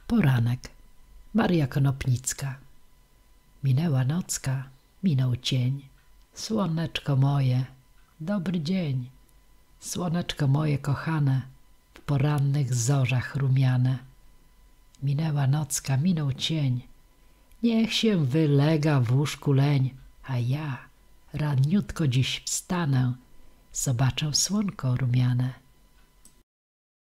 Poranek. Maria Konopnicka. Minęła nocka, minął cień. Słoneczko moje, dobry dzień. Słoneczko moje kochane, w porannych zorzach rumiane. Minęła nocka, minął cień. Niech się wylega w łóżku leń, a ja raniutko dziś wstanę, zobaczę słonko rumiane.